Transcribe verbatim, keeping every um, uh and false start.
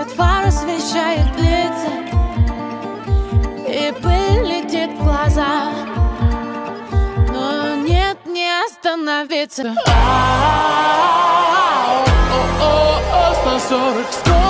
Свет фар освещает лица, и пыль летит в глаза, но нет, не остановиться. сто сорок, сто